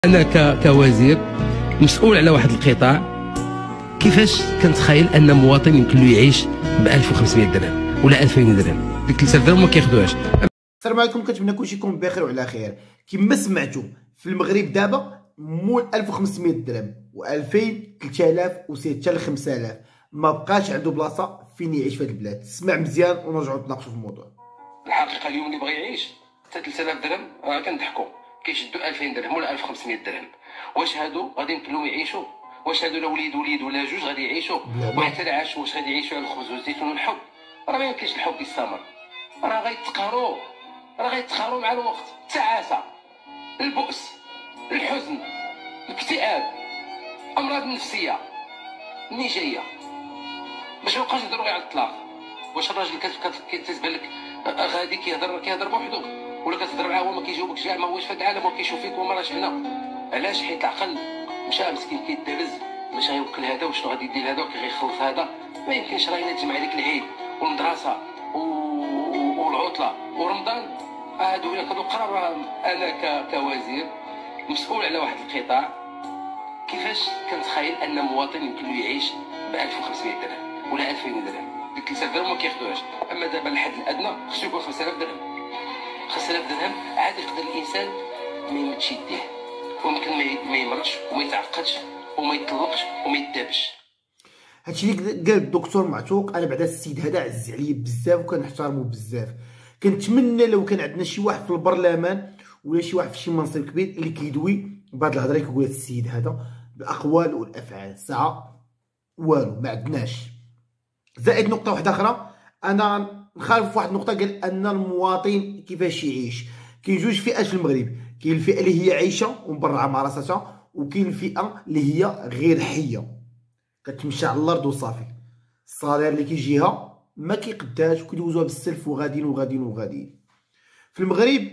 أنا كوزير مسؤول على واحد القطاع، كيفاش كنتخيل أن مواطن يمكن له يعيش ب 1500 درهم ولا 2000 درهم؟ ديك 3000 درهم ما كياخذوهاش. السلام عليكم، كنتمنى كلشي يكون بخير وعلى خير. كما سمعتوا في المغرب دابا مول 1500 درهم و2000 3000 و6 حتى ل 5000 ما بقاش عنده بلاصه فين يعيش في هذه البلاد. اسمع مزيان ونرجعوا نتناقشوا في الموضوع. الحقيقه اليوم اللي بغى يعيش حتى 3000 درهم راه كنضحكوا، كيشدوا 2000 درهم ولا 1500 درهم. واش هادو غادي يمكن لهم يعيشوا؟ واش هادو لا وليد ولا جوج غادي يعيشوا؟ وحتى لا عاشوا واش غادي يعيشوا على الخبز والزيتون والحب؟ راه ما يمكنش الحب يستمر، راه غيتقهروا مع الوقت. التعاسه، البؤس، الحزن، الاكتئاب، امراض نفسيه منين جايه؟ باش ما نبقاوش نهضروا غير على الطلاق. واش الراجل كتبان لك غادي كيهضر بوحدو، ولا كتهضر معاه هو ما كيجاوبكش كاع؟ ما هوش في هذا العالم وكيشوف فيك وما راهش هنا. علاش؟ حيت العقل مشى مسكين كيدرز باش غيوكل هذا وشنو غادي يدير هذا وكيخلص هذا. ما يمكنش راه الا تجمع عليك العيد والمدرسه والعطله ورمضان هادو الا كانوا قرار. انا كوزير مسؤول على واحد القطاع، كيفاش كنتخيل ان مواطن يمكن له يعيش ب 1500 درهم ولا 2000 درهم؟ ديك 3000 درهم ما كياخذوهاش. اما دابا الحد الادنى خصو يكون 5000 درهم. 5000 درهم عاد يقدر الانسان ما يمدش يديه، ويمكن ما يمرضش وما يتعقدش وما يطلقش وما يدابش. هادشي اللي قال الدكتور معتوق. انا بعدا السيد هذا عز عليا بزاف وكنحترمو بزاف. كنتمنى لو كان عندنا شي واحد في البرلمان ولا شي واحد في شي منصب كبير اللي كيدوي بهاد الهضره اللي كيقول السيد هذا بالاقوال والافعال. ساعه والو ما عندناش. زائد نقطه واحده اخرى، انا نخالف واحد النقطه، قال ان المواطن كيفاش يعيش. كاين جوج فئات في المغرب، كاين الفئه اللي هي عايشه ومبرعه مع راساتها، وكاين الفئه اللي هي غير حيه كتمشي على الارض وصافي. الصالير اللي كيجيها ما كيقداش وكيدوزوها بالسلف وغاديين. في المغرب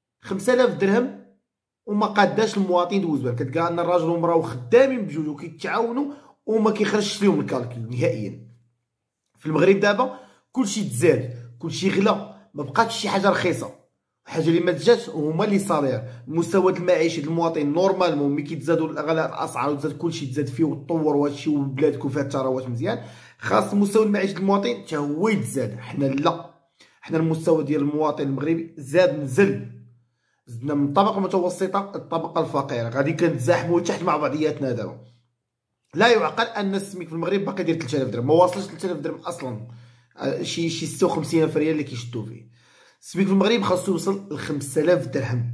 5000 درهم وما قاداش المواطن يدوز بها. كتلقى ان الراجل والمراه خدامين بجوج وكيتعاونوا وما كيخرجش لهم الكالكول نهائيا. في المغرب دابا كلشي تزاد، كلشي غلا، ما بقاتش شي حاجه رخيصه. الحاجه اللي ما تجاتش هما لي صالير. المستوى المعيشي ديال المواطن نورمالمون ملي كيتزادوا الاسعار وتزاد كلشي تزاد فيه وتطور وهادشي والبلاد يكون فيها الثروات مزيان، خاص المستوى المعيشي ديال المواطن حتى هو يتزاد. حنا لا، حنا المستوى ديال المواطن المغربي زاد نزل، زدنا من الطبقه المتوسطه للطبقه الفقيره، غادي كنتزاحموا تحت مع بعضياتنا دابا. لا يعقل ان السميك في المغرب باقي يدير 3000 درهم، ما واصلش 3000 درهم اصلا، شي 56 ريال اللي كيشدوا فيه. السميك في المغرب خاصو يوصل ل 5000 درهم.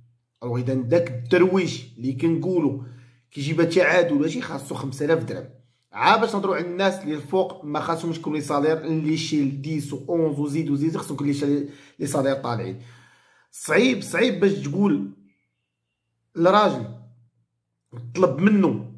او اذا داك الدرويش اللي كنقولوا كيجيبها تعادل ولا شي خاصو 5000 درهم. عا باش نهضروا على الناس اللي الفوق ما خاصهمش يكونوا لي صالير اللي شي 10 و11 وزيد خاصو يكون لي صالير طالعين. صعيب باش تقول الراجل طلب منه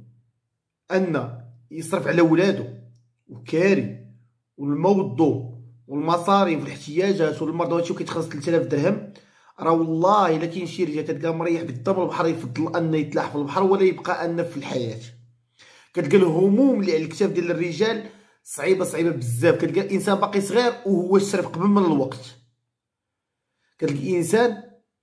ان يصرف على ولادو وكاري والموضوع والمصاريف والاحتياجات والمرضى وهادشي وكيتخلص 3000 درهم. راه والله الا كاين شي رجال كتلقاه مريح قدام البحر يفضل ان يتلاح في البحر ولا يبقى ان في الحياه. كتلقى الهموم اللي على الكتاف ديال الرجال صعيبه بزاف. كتلقى الانسان باقي صغير وهو شرف قبل من الوقت. كتلقى الانسان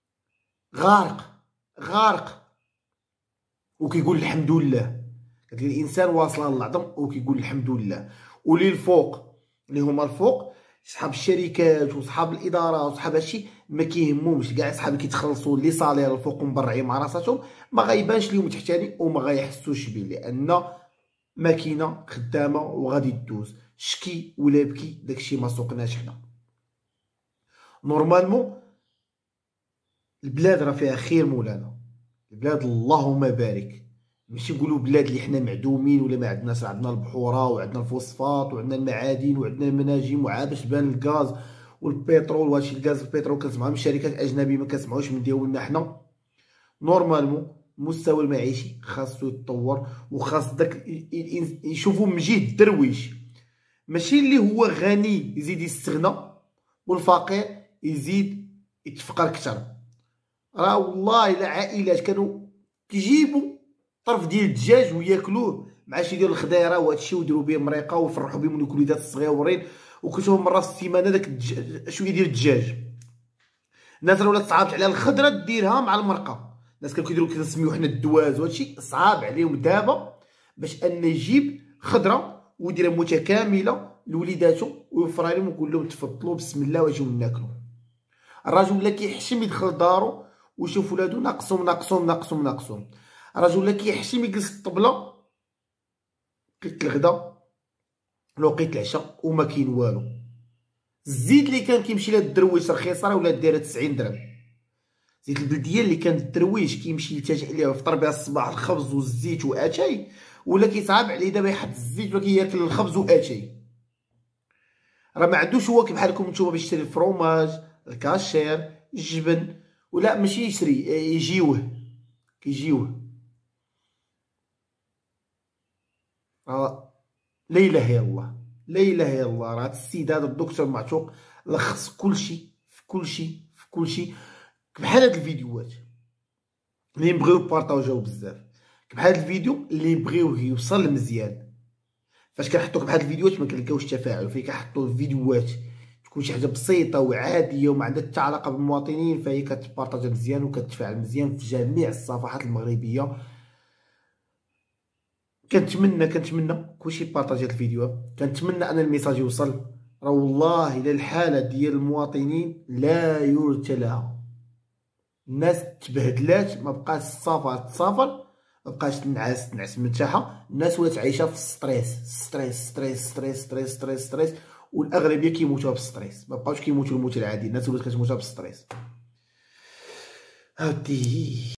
غارق وكيقول الحمد لله. كتلقى الانسان واصل للعظم وكيقول الحمد لله. ولي الفوق اللي هما الفوق صحاب الشركات وصحاب الادارات وصحاب هادشي ما كيهمهمش كاع. صحاب اللي كيتخلصوا لي صالير الفوق ومبرعين مع راساتهم ما غايبانش ليهم تحتاني وما غايحسوش بيه، لان ماكينه خدامه وغادي تدوز. شكي ولا بكي داكشي ما سوقناش حنا. نورمالمون البلاد راه فيها خير مولانا، البلاد اللهم بارك. ماشي نقولوا بلاد اللي حنا معدومين ولا ما عندناش. عندنا البحوره وعندنا الفوسفات وعندنا المعادن وعندنا المناجم، وعاد باش بان الغاز والبترول وهادشي. الغاز والبترول كنسمعوا من شركات اجنبيه ما كنسمعوش من ديالنا حنا. نورمالمون المستوى المعيشي خاصو يتطور، وخاص داك يشوفوا مجيد الدرويش ماشي اللي هو غني يزيد يستغنى والفقير يزيد يتفقر اكثر. راه والله الا عائلات كانوا كيجيبوا طرف ديال الدجاج وياكلوه مع شي ديال الخضيره وهادشي ويديروا به مريقه ويفرحوا بهم الوليدات الصغيورين، وكتشوفهم مره في السيمانه داك شويه ديال الدجاج. الناس راه ولات صعابت عليها الخضره ديرها مع المرقه. الناس كانوا كيديروا كنسميو حنا الدواز وهادشي صعاب عليهم دابا باش ان يجيب خضره ويديرها متكامله لوليداتو ويوفرها لهم ويقول لهم تفضلوا بسم الله واجيو ناكلوا. الراجل ولا كيحشم يدخل لدارو ويشوف ولادو ناقصهم. الراجل ولا كيحشم يجلس الطبله وقت الغدا وقت العشاء وما كاين والو. الزيت اللي كان كيمشي لهاد الدرويش رخيصه راه ولات دايره 90 درهم. زيت البلديه اللي كان الدرويش كيمشي يلتجئ ليها ويفطر بها الصباح الخبز والزيت واتاي، ولا كيصعب عليه دابا يحط الزيت ولا كياكل الخبز واتاي. راه ما عندوش هو بحالكم نتوما باش يشري الفروماج الكاشير الجبن، ولا ماشي يشري كيجيوه. لا اله الا الله، لا اله الا الله. راه هاد السيد هذا الدكتور معتوق لخص كلشي في كلشي بحال هاد الفيديوهات اللي نبغيو بارطاجيو بزاف، بحال هاد الفيديو اللي نبغيوه يوصل مزيان. فاش كنحطو بحال هاد الفيديوهات ما كنلقاوش تفاعل، فين كنحطو الفيديوهات تكون شي حاجه بسيطه وعاديه وما عندها حتى علاقه بالمواطنين، فهي كتبارطاجا مزيان وكتفاعل مزيان في جميع الصفحات المغربيه. كنتمنى كلشي يبارطاجي هاد الفيديو، كنتمنى ان الميساج يوصل. راه والله الا الحاله ديال المواطنين لا يرثى لها. الناس تبهدلات، ما بقاش تسافر، ما بقاش تنعس مرتاحه. الناس ولات عايشه في ستريس، والاغلبيه كيموتوها بالستريس، ما بقاوش كيموتوا الموت العادي. الناس ولات كتموتها بالستريس. هادي